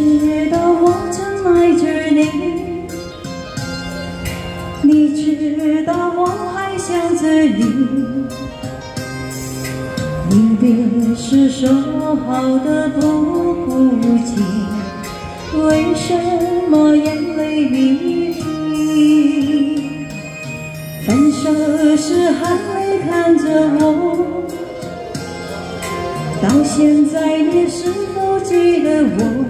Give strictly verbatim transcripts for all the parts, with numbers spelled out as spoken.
知道我曾爱着你，你知道我还想着你。离别时说好的不哭泣，为什么眼泪迷离？分手时含泪看着我，到现在你是否记得我？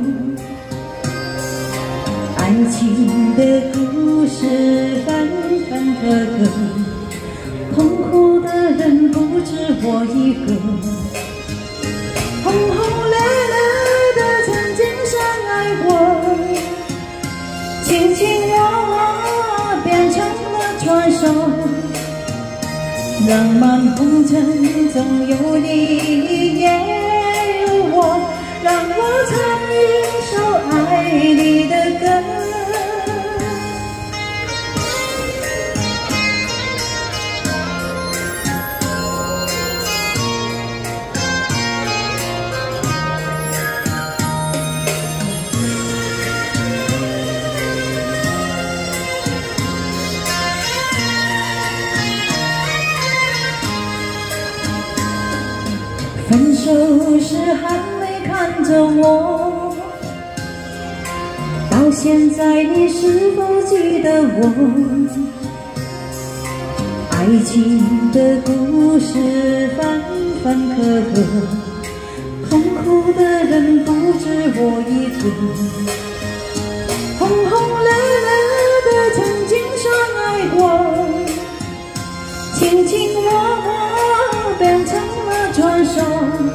爱情的故事分分合合，痛苦的人不止我一个。轰轰烈烈的曾经相爱过，卿卿我我变成了传说。浪漫红尘中有你也有我，让我唱一首爱你的歌。分手时含泪看着我，到现在你是否记得我？爱情的故事分分合合，痛苦的人不止我一个。轰轰烈烈的曾经相爱过，卿卿我我变成了传说。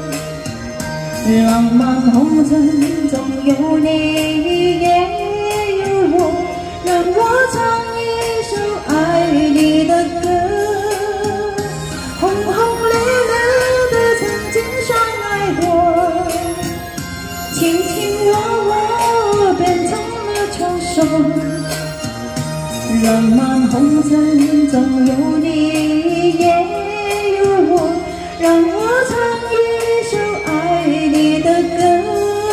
浪漫红尘中有你也有我，让我唱一首爱你的歌。轰轰烈烈的曾经相爱过，卿卿我我变成了传说。浪漫红尘中有你也有我，让我唱一首爱你的歌。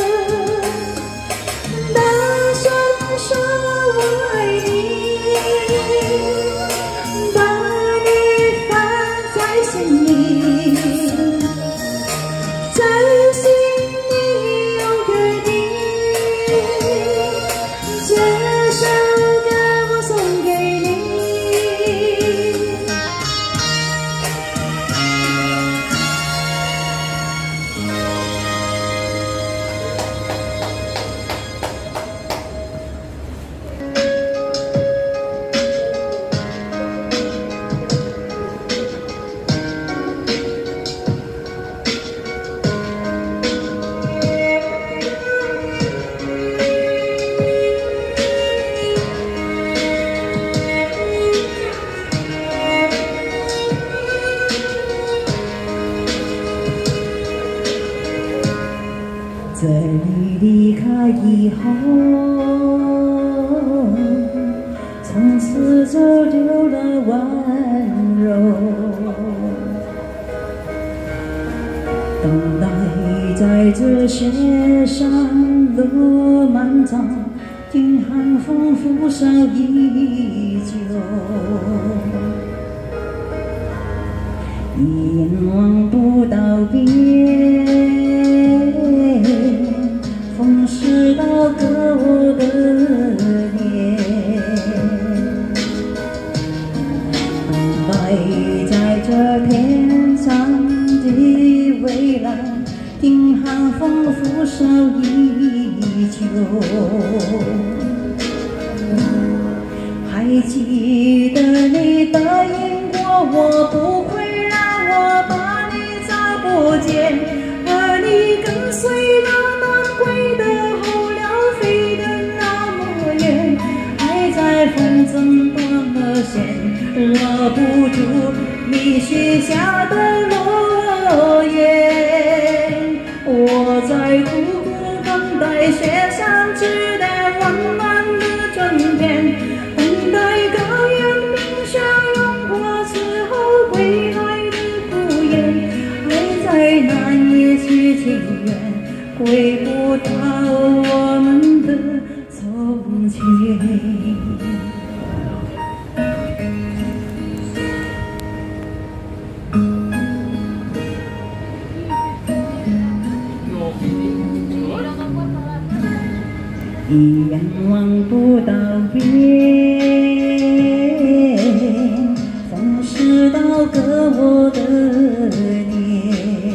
大声说我爱你，把你放在心里，在心里有个你。这首歌我送给你。在你离开以后，从此就丢了温柔，等待在这世上路漫长，听寒风拂晓依旧，一眼望不到边，风湿到割我的脸，等待在这片长的蔚蓝，听寒风拂晓依旧。还记得你答应过我，不会让我把你找不见，而你跟随了南归的候鸟飞得那么远，还在风中断了线，勒不住你许下的诺言。我在苦苦等待雪上枝的缓慢的转变，等待羔羊冰雪融化之后归来的孤雁，还在难以去情缘， 回不到我们的从前。一眼望不到边，怎知道隔我的年？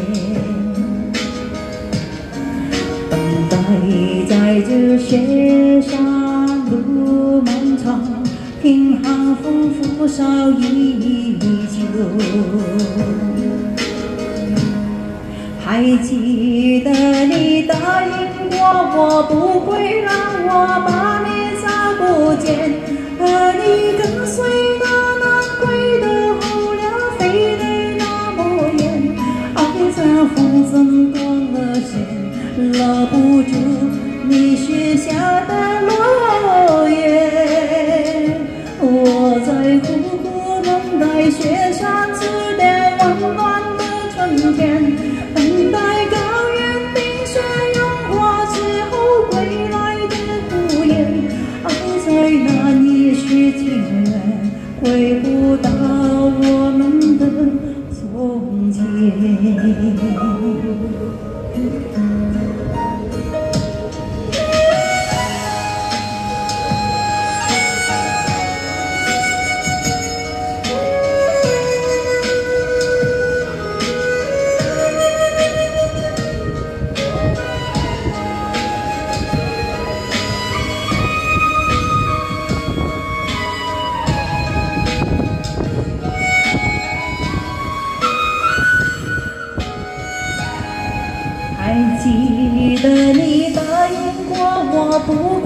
等待在这雪山路漫长，听寒风拂晓依旧。还记得你答应过我，不会让我把你再不见，而你跟随那南归的候鸟飞得那么远，爱在风筝断了线，拉不住你许下的诺言。我在苦苦等待雪山之巅温暖的春天，等待高原冰雪融化之后归来的孤雁，爱在那一世情缘，回不到我们的从前。还记得你答应过我，不